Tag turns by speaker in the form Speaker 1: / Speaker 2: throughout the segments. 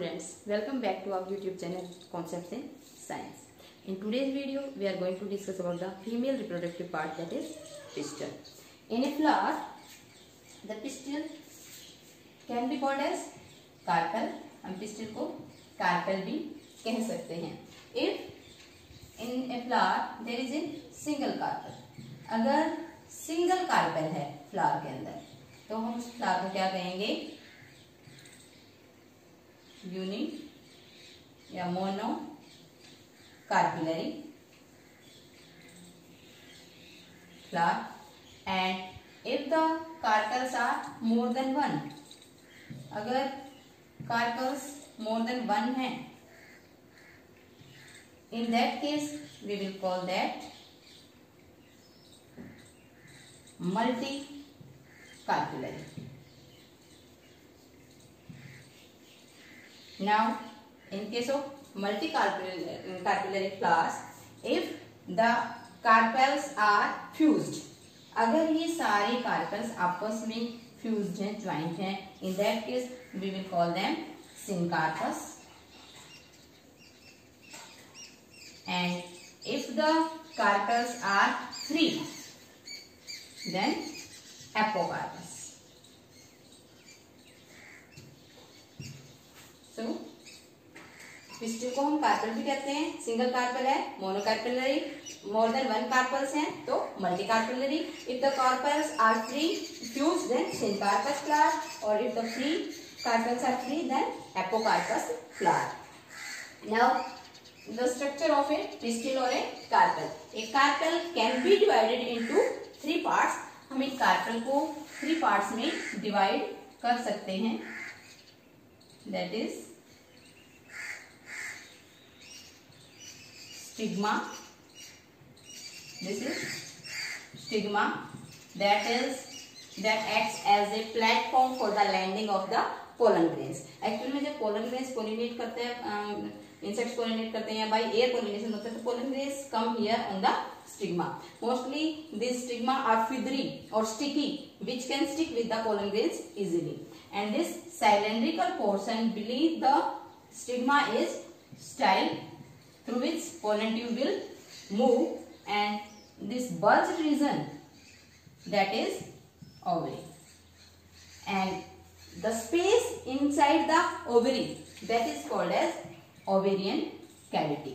Speaker 1: students, welcome back to our YouTube channel Concepts in Science. In today's video, we are going to discuss about the female reproductive part, that is pistil. In a flower, the pistil can be called as carpel. हम pistil को carpel भी कह सकते हैं. If in a flower there is a single carpel, अगर single carpel है flower के अंदर, तो हम उस flower को क्या कहेंगे? यूनि या monocarpellary flower. And if the carpels are more than one, अगर कार्पल्स मोर देन वन है, in that case we will call that multicarpellary. Now, in case of multi-carpellary flowers, if the carpels are fused, अगर ये सारे carpels आपस में fused हैं, joint हैं, in that case we will call them syncarpus. And if the carpels are free, then apocarpus. तो pistil को हम कार्पल भी कहते हैं. सिंगल कार्पल है, monocarpellary, more than one carpels हैं तो multicarpellary. If the carpels are free fuse then syncarpous flower, और if the free carpels are free then apocarpous flower. Now the structure of a pistil और a carpel. A carpel can be divided into three parts. हम एक carpel को three parts में divide कर सकते हैं. That is stigma. This is stigma that acts as a platform for the landing of the pollen grains. Actually में जब pollen grains pollinate करते हैं, insects pollinate करते हैं या by air pollination होता है, तो pollen grains come here on the stigma. Mostly these stigma are feathery or sticky, which can stick with the pollen grains easily. And this cylindrical portion beneath the stigma is style, through which pollen tube will move, and this bulged region, that is ovary. And the space inside the ovary, that is called as ovarian cavity.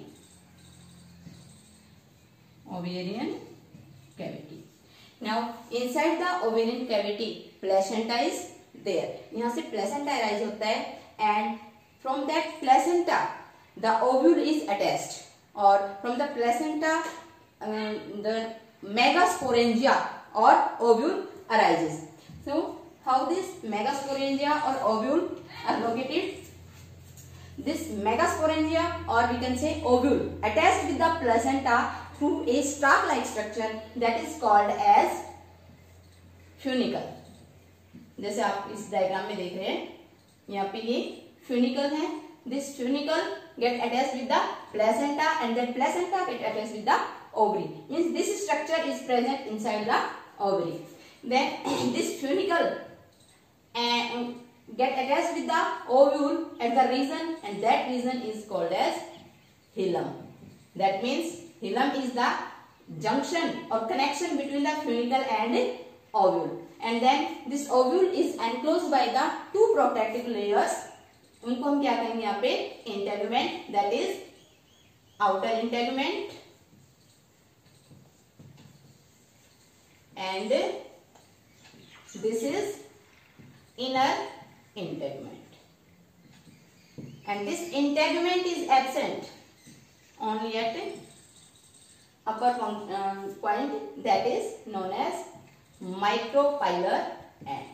Speaker 1: Ovarian cavity. Now inside the ovarian cavity, placenta is there. यहाँ से placenta arise होता है, and from that placenta the ovule is attached, or from the placenta the megasporangia or ovule arises. So how this megasporangia or ovule are located? This megasporangia, or we can say ovule, attached with the placenta through a stalk-like structure that is called as funicle. जैसे आप इस diagram में देख रहे हैं, यहाँ पे ये फ्यूनिकल है. This funicle get attached with the placenta, and then placenta get attached with the ovary. Means this structure is present inside the ovary. Then this funicle get attached with the ovule at the region, and that region is called as hilum. That means hilum is the junction or connection between the funicle and ovule. And then this ovule is enclosed by the two protective layers. उनको हम क्या कहेंगे यहाँ पे? Integument, that is outer integument, and this is inner integument. And this integument is absent only at upper point, that is known as micropylar end.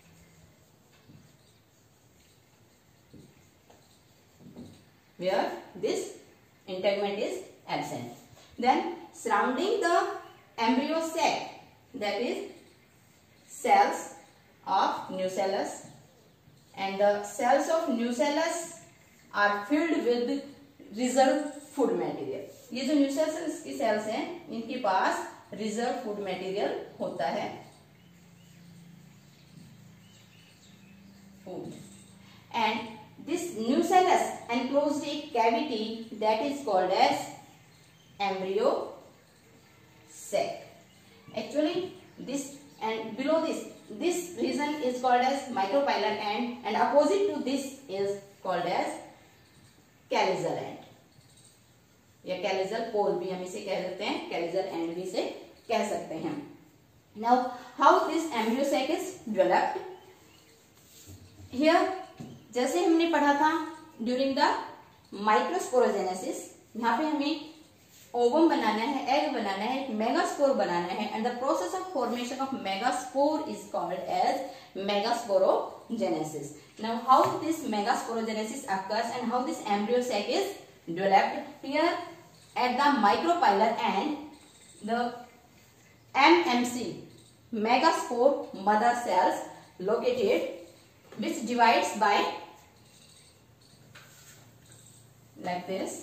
Speaker 1: Where this integument is absent. Then surrounding the embryo sac, that is cells of nucellus, and the cells of nucellus are filled with reserved food material. ये जो nucellus की cells हैं, इनके पास reserved food material होता है. food. And this nucellus enclosed a cavity that is called as embryo sac. Actually this and below this region is called as micropylar end, and opposite to this is called as chalazal end या chalazal पोल भी हम इसे कह सकते हैं, कैलिजल and भी इसे कह सकते हैं. Now how this embryo sac is developed here. जैसे हमने पढ़ा था ड्यूरिंग द माइक्रोस्पोरोजेनेसिस, यहाँ पे हमें ओवम बनाना है, एग बनाना है, मेगास्पोर बनाना है, and the process of formation of megaspore is called as megasporogenesis. Now how this megasporogenesis occurs and how this embryo sac is developed here at the micropylar end, the MMC megaspore mother cells located, which divides by like this.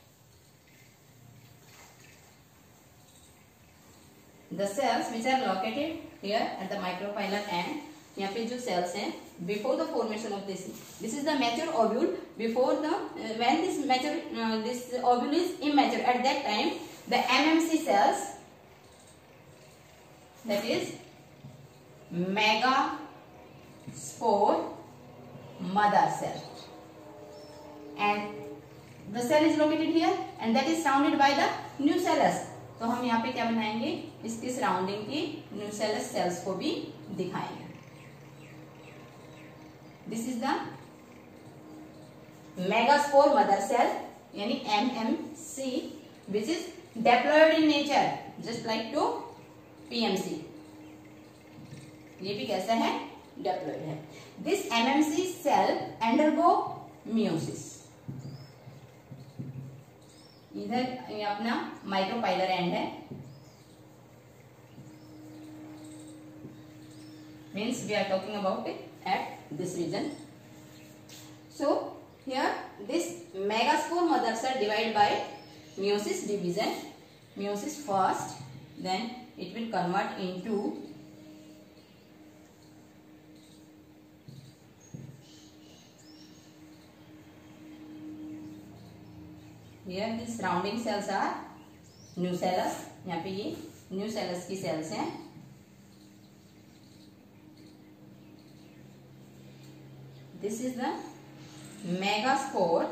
Speaker 1: The cells which are located here at the micropylar end, यहाँ पे जो cells हैं before the formation of this is the mature ovule. Before the when this mature this ovule is immature, at that time the MMC cells, that is megaspore mother cell, and the cell is located here and that is surrounded by the nucellus. तो हम यहाँ पे क्या बनाएंगे, इसके surrounding की nucellus cells को भी दिखाएंगे. This is the megaspore mother cell यानी MMC, which is diploid in nature just like to PMC. ये भी कैसा है, diploid है. This MMC cell undergo meiosis. इधर ये अपना माइक्रोपाइलर एंड है, means we are talking about it at this region. So here this megaspore mother cell divide by meiosis division, meiosis first, then it will convert into here the surrounding cells are nucellus. यहाँ पे ये nucellus की cells हैं. This is the megaspore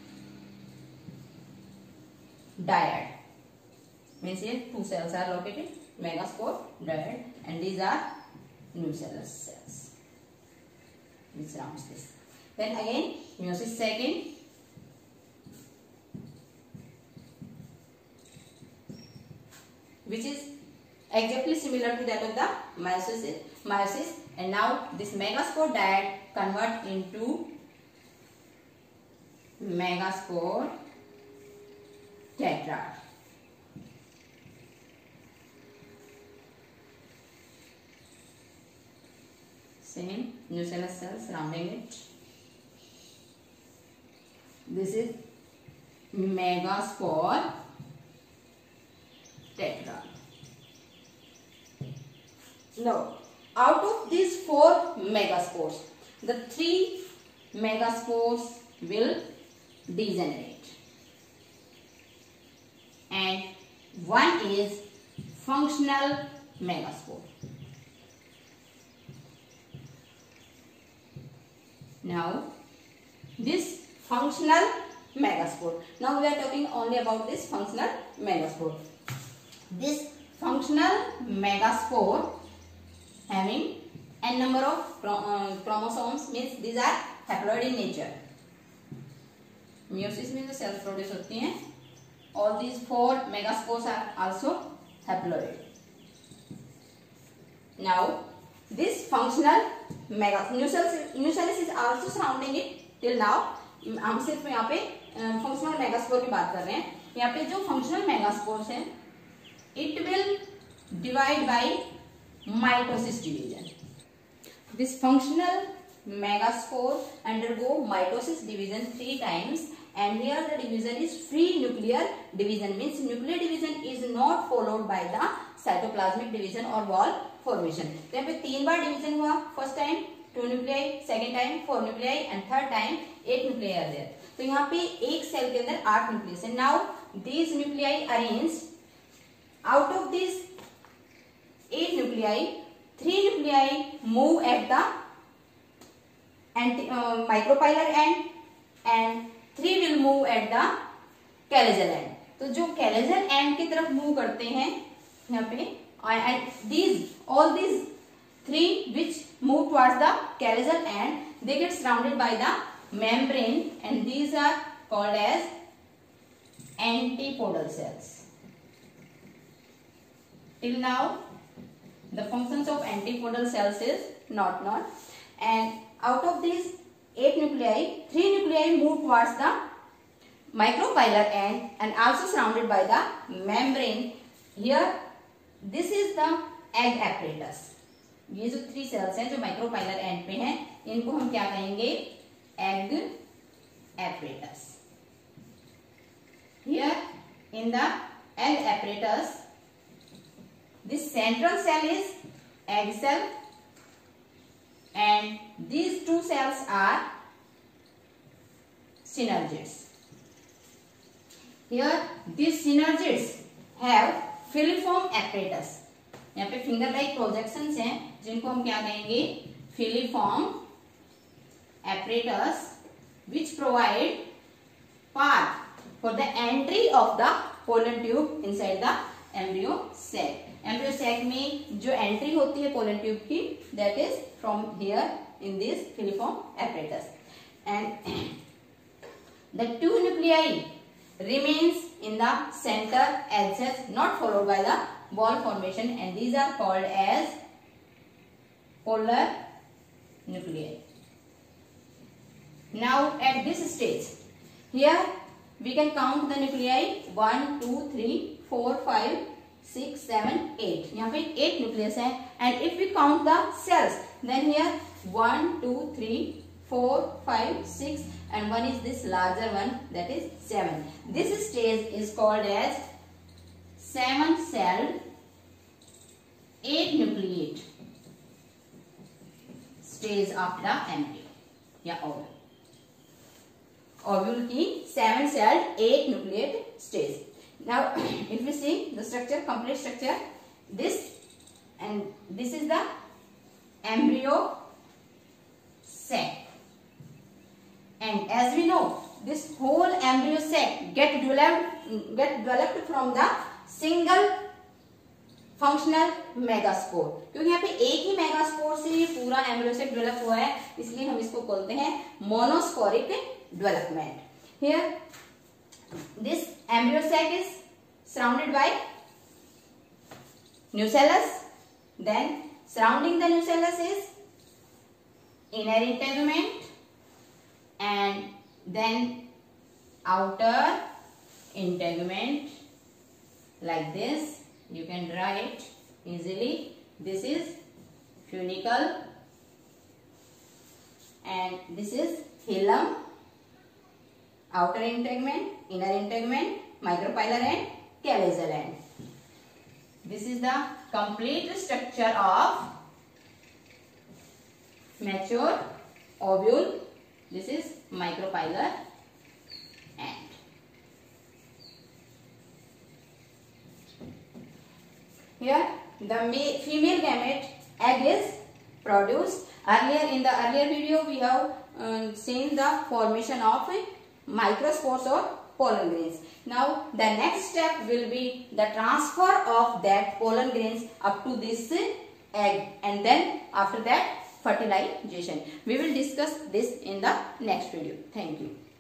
Speaker 1: dyad. Means here two cells are located, megaspore dyad, and these are nucellus cells which surrounds this. Then again meiosis second, which is exactly similar to that of the meiosis, and now this megaspore dyad convert into megaspore tetrad. Same nucellus cells surrounding it. This is megaspore tetrad. Now out of these 4 megaspores, the 3 megaspores will degenerate and one is functional megaspore. Now this functional megaspore, now we are talking only about this functional megaspore. This functional megaspore having n number of chromosomes, means these are haploid in nature. Meiosis में जो cells produce होती हैं, all these 4 megaspores are also haploid. Now this functional nucellus is also surrounding it till now. हम सिर्फ यहाँ पे functional megaspore की बात कर रहे हैं. यहाँ पे जो functional megaspores हैं, it will divide by mitosis division. This functional megaspore undergo mitosis division 3 times, and here the division is free nuclear division, means nuclear division is not followed by the cytoplasmic division or wall formation. तो यहाँ पे 3 बार division हुआ, first time 2 nuclei, second time 4 nuclei, and third time 8 nuclei are there. तो यहाँ पे एक cell के अंदर 8 न्यूक्लियस है। Now these nuclei arranged, out of this 8 nuclei 3 nuclei move at the micropylar end and 3 will move at the chalazal end. तो जो कैलेजल and की तरफ मूव करते हैं यहाँ पे, and these all these 3 which move towards the calyzal end they get surrounded by the membrane and these are called as antipodal cells. Till now the functions of antipodal cells is not known, and out of these 8 nuclei 3 nuclei move towards the micropylar end and also surrounded by the membrane. Here this is the egg apparatus. ये जो 3 sales हैं जो micropylar and पे हैं, इनको हम क्या कहेंगे? Egg apparatus. Here in the egg apparatus this central cell is egg cell and these 2 cells are synergids. Here these synergids have filiform apparatus. यहाँ पे फिंगर लाइक प्रोजेक्शंस हैं जिनको हम क्या कहेंगे? Filiform apparatus which provide path for the entry of the pollen tube inside the embryo sac. Embryo sac में जो entry होती है pollen tube की, that is from here in this filiform apparatus, and the 2 nuclei remains in the center as such, not followed by the ball formation, and these are called as polar nuclei. Now at this stage, here we can count the nuclei 1, 2, 3, 4, 5, 6, 7, 8. यहाँ पे 8 nucleus है, and if we count the cells, then here 1, 2, 3, 4, 5, 6, and one is this larger one, that is 7. This stage is called as 7-celled 8 nucleate stage of the embryo या ovule. Ovule की 7-celled 8 nucleate stage. Now if we see the structure, complete structure, this and this is the embryo sac, and as we know this whole embryo sac get developed from the single functional megaspore, क्योंकि यहाँ पे एक ही megaspore से ये पूरा embryo sac develop हुआ है, इसलिए हम इसको बोलते हैं monosporic development. Here this embryo sac is surrounded by nucellus, then surrounding the nucellus is inner integument and then outer integument. Like this you can draw it easily. This is funicle and this is hilum, outer integument, inner integument, micropylar and callosal end. This is the complete structure of mature ovule. This is micropylar end. Here the female gamete egg is produced. Earlier in the earlier video we have seen the formation of microspores or pollen grains. Now the next step will be the transfer of that pollen grains up to this egg, and then after that fertilization. We will discuss this in the next video. Thank you.